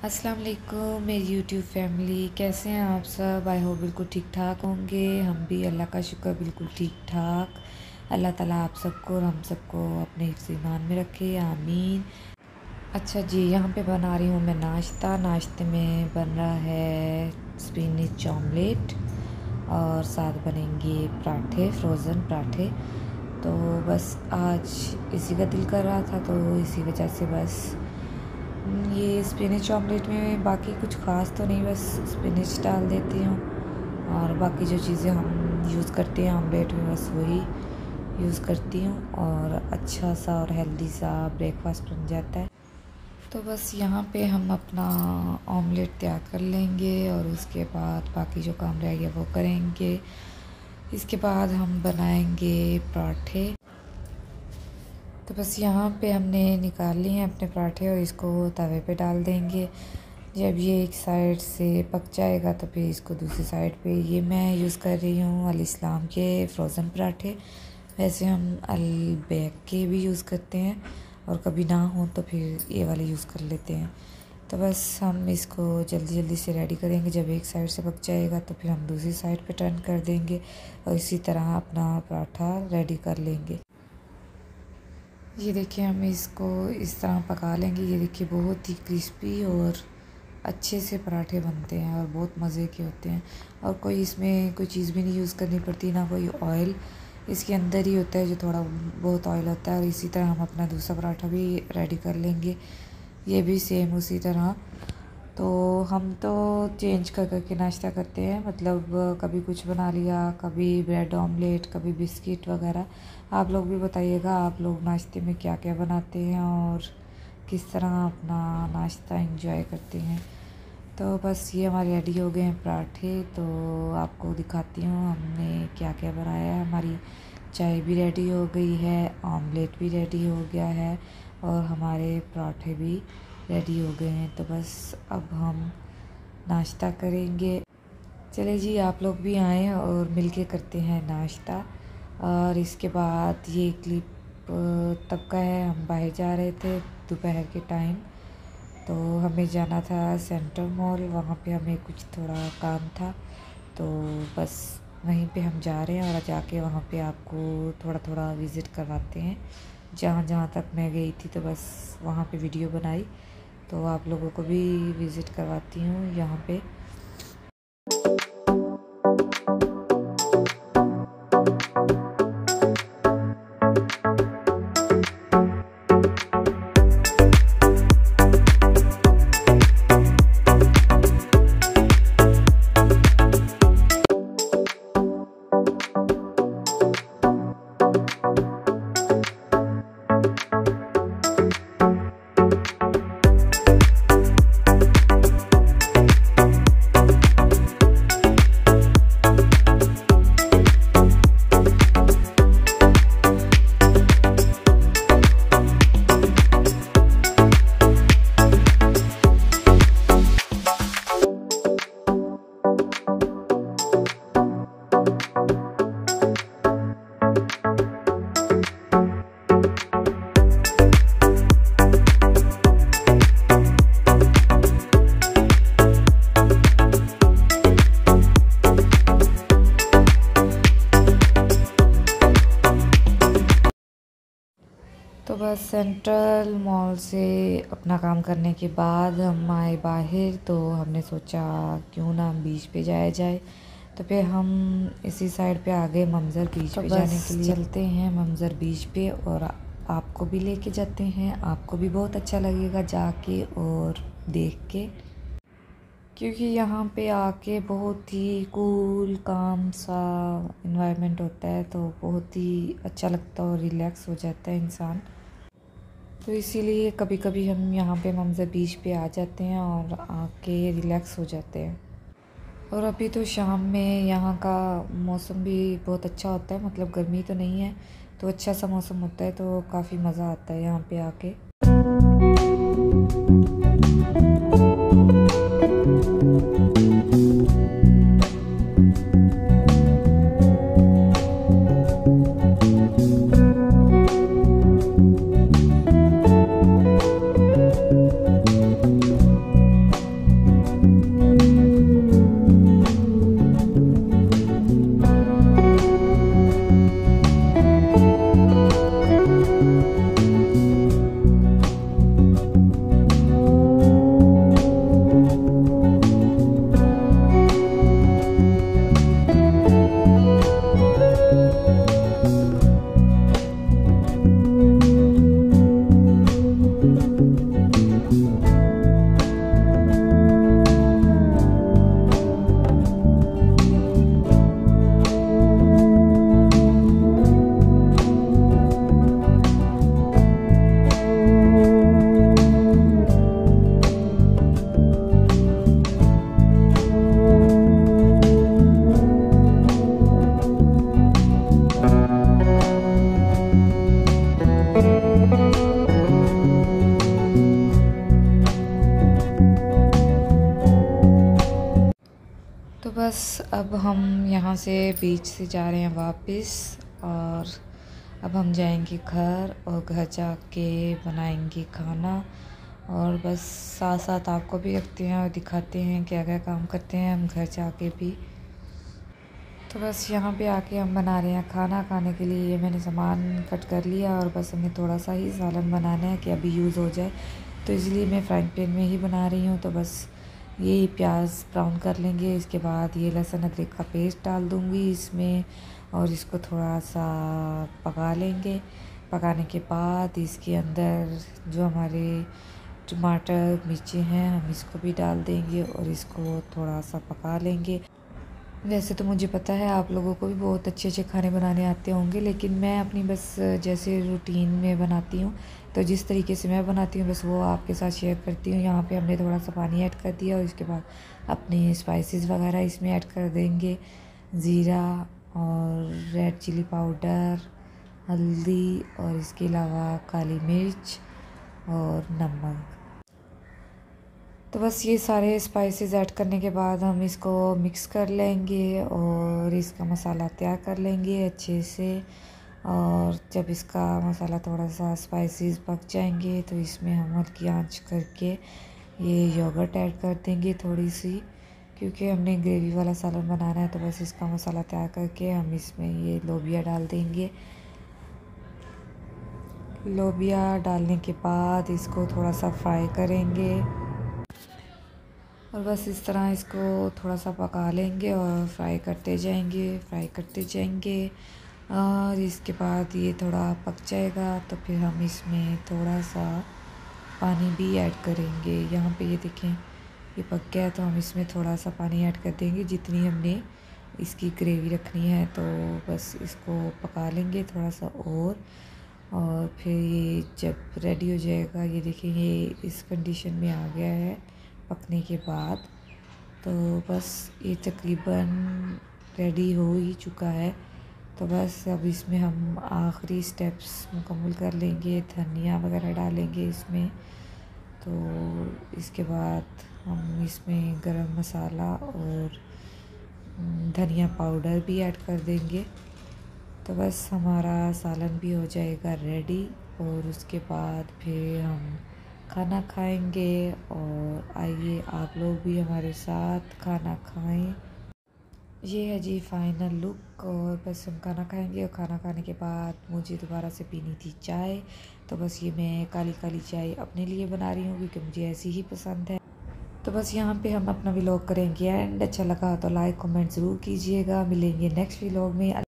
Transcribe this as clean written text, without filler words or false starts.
अस्सलाम वालेकुम मेरी यूट्यूब फैमिली, कैसे हैं आप सब। आई होप बिल्कुल ठीक ठाक होंगे। हम भी अल्लाह का शुक्र बिल्कुल ठीक ठाक। अल्लाह ताला आप सबको और हम सबको अपने हिफ्ज़ ईमान में रखे, आमीन। अच्छा जी, यहाँ पे बना रही हूँ मैं नाश्ता। नाश्ते में बन रहा है स्पिनच ऑमलेट और साथ बनेंगे पराठे, फ्रोज़न पराठे। तो बस आज इसी का दिल कर रहा था, तो इसी वजह से बस ये स्पिनच ऑमलेट में बाकी कुछ ख़ास तो नहीं, बस स्पिनच डाल देती हूँ और बाकी जो चीज़ें हम यूज़ करते हैं ऑमलेट में बस वही यूज़ करती हूँ और अच्छा सा और हेल्दी सा ब्रेकफास्ट बन जाता है। तो बस यहाँ पे हम अपना ऑमलेट तैयार कर लेंगे और उसके बाद बाकी जो काम रह गया वो करेंगे। इसके बाद हम बनाएंगे पराठे। तो बस यहाँ पे हमने निकाल लिए हैं अपने पराठे और इसको तवे पे डाल देंगे। जब ये एक साइड से पक जाएगा तो फिर इसको दूसरी साइड पे, ये मैं यूज़ कर रही हूँ अल इस्लाम के फ्रोज़न पराठे। वैसे हम अल बैग के भी यूज़ करते हैं और कभी ना हो तो फिर ये वाले यूज़ कर लेते हैं। तो बस हम इसको जल्दी जल्दी से रेडी करेंगे। जब एक साइड से पक जाएगा तो फिर हम दूसरी साइड पे टर्न कर देंगे और इसी तरह अपना पराठा रेडी कर लेंगे। ये देखिए, हम इसको इस तरह पका लेंगे। ये देखिए, बहुत ही क्रिस्पी और अच्छे से पराठे बनते हैं और बहुत मज़े के होते हैं और कोई इसमें कोई चीज़ भी नहीं यूज़ करनी पड़ती, ना कोई ऑयल। इसके अंदर ही होता है जो थोड़ा बहुत ऑयल होता है। और इसी तरह हम अपना दूसरा पराठा भी रेडी कर लेंगे, ये भी सेम उसी तरह। तो हम तो चेंज कर करके नाश्ता करते हैं, मतलब कभी कुछ बना लिया, कभी ब्रेड ऑमलेट, कभी बिस्किट वगैरह। आप लोग भी बताइएगा आप लोग नाश्ते में क्या क्या बनाते हैं और किस तरह अपना नाश्ता एंजॉय करते हैं। तो बस ये हमारे रेडी हो गए हैं पराठे। तो आपको दिखाती हूँ हमने क्या क्या बनाया है। हमारी चाय भी रेडी हो गई है, ऑमलेट भी रेडी हो गया है और हमारे पराठे भी रेडी हो गए हैं। तो बस अब हम नाश्ता करेंगे। चले जी, आप लोग भी आएँ और मिलके करते हैं नाश्ता। और इसके बाद ये क्लिप तब का है, हम बाहर जा रहे थे दोपहर के टाइम। तो हमें जाना था सेंट्रल मॉल, वहाँ पे हमें कुछ थोड़ा काम था। तो बस वहीं पे हम जा रहे हैं और जाके वहाँ पे आपको थोड़ा थोड़ा विज़िट करवाते हैं। जहाँ जहाँ तक मैं गई थी तो बस वहाँ पे वीडियो बनाई, तो आप लोगों को भी विज़िट करवाती हूँ यहाँ पे। तो बस सेंट्रल मॉल से अपना काम करने के बाद हम आए बाहर, तो हमने सोचा क्यों ना बीच पे जाया जाए। तो फिर हम इसी साइड पे आ गए मंजर बीच पे जाने के लिए। चलते हैं मंजर बीच पे और आपको भी लेके जाते हैं। आपको भी बहुत अच्छा लगेगा जाके और देख के, क्योंकि यहाँ पे आके बहुत ही कूल काम सा इन्वायरमेंट होता है, तो बहुत ही अच्छा लगता है और रिलैक्स हो जाता है इंसान। तो इसीलिए कभी कभी हम यहाँ पे मंजर बीच पे आ जाते हैं और आके रिलैक्स हो जाते हैं। और अभी तो शाम में यहाँ का मौसम भी बहुत अच्छा होता है, मतलब गर्मी तो नहीं है, तो अच्छा सा मौसम होता है, तो काफ़ी मज़ा आता है यहाँ पे आके। बस अब हम यहाँ से बीच से जा रहे हैं वापस, और अब हम जाएंगे घर, और घर जाके बनाएंगे खाना, और बस साथ साथ आपको भी रखते हैं और दिखाते हैं क्या क्या काम करते हैं हम घर जाके भी। तो बस यहाँ पे आके हम बना रहे हैं खाना। खाने के लिए ये मैंने सामान कट कर लिया, और बस हमें थोड़ा सा ही सालन बनाना है कि अभी यूज़ हो जाए, तो इसलिए मैं फ्राइंग पैन में ही बना रही हूँ। तो बस ये प्याज ब्राउन कर लेंगे, इसके बाद ये लहसुन अदरक का पेस्ट डाल दूँगी इसमें, और इसको थोड़ा सा पका लेंगे। पकाने के बाद इसके अंदर जो हमारे टमाटर मिर्ची हैं हम इसको भी डाल देंगे, और इसको थोड़ा सा पका लेंगे। वैसे तो मुझे पता है आप लोगों को भी बहुत अच्छे अच्छे खाने बनाने आते होंगे, लेकिन मैं अपनी बस जैसे रूटीन में बनाती हूँ, तो जिस तरीके से मैं बनाती हूँ बस वो आपके साथ शेयर करती हूँ। यहाँ पे हमने थोड़ा सा पानी ऐड कर दिया, और इसके बाद अपने स्पाइसेस वगैरह इसमें ऐड कर देंगे, ज़ीरा और रेड चिली पाउडर, हल्दी, और इसके अलावा काली मिर्च और नमक। तो बस ये सारे स्पाइसेस ऐड करने के बाद हम इसको मिक्स कर लेंगे, और इसका मसाला तैयार कर लेंगे अच्छे से। और जब इसका मसाला थोड़ा सा स्पाइसेस पक जाएंगे, तो इसमें हम हल्की आंच करके ये योगर्ट ऐड कर देंगे थोड़ी सी, क्योंकि हमने ग्रेवी वाला सालन बनाना है। तो बस इसका मसाला तैयार करके हम इसमें ये लोबिया डाल देंगे। लोबिया डालने के बाद इसको थोड़ा सा फ्राई करेंगे, और बस इस तरह इसको थोड़ा सा पका लेंगे और फ्राई करते जाएंगे। और इसके बाद ये थोड़ा पक जाएगा, तो फिर हम इसमें थोड़ा सा पानी भी ऐड करेंगे। यहाँ पे ये देखें ये पक गया है, तो हम इसमें थोड़ा सा पानी ऐड कर देंगे जितनी हमने इसकी ग्रेवी रखनी है। तो बस इसको पका लेंगे थोड़ा सा और फिर ये जब रेडी हो जाएगा, ये देखें ये इस कंडीशन में आ गया है पकने के बाद। तो बस ये तकरीबन रेडी हो ही चुका है। तो बस अब इसमें हम आखिरी स्टेप्स मुकम्मल कर लेंगे, धनिया वगैरह डालेंगे इसमें। तो इसके बाद हम इसमें गरम मसाला और धनिया पाउडर भी ऐड कर देंगे। तो बस हमारा सालन भी हो जाएगा रेडी, और उसके बाद फिर हम खाना खाएंगे। और आइए आप लोग भी हमारे साथ खाना खाएं। ये है जी फाइनल लुक, और बस हम खाना खाएंगे, और खाना खाने के बाद मुझे दोबारा से पीनी थी चाय। तो बस ये मैं काली काली चाय अपने लिए बना रही हूँ, क्योंकि मुझे ऐसी ही पसंद है। तो बस यहाँ पे हम अपना व्लॉग करेंगे एंड अच्छा लगा तो लाइक कमेंट ज़रूर कीजिएगा। मिलेंगे नेक्स्ट व्लॉग में।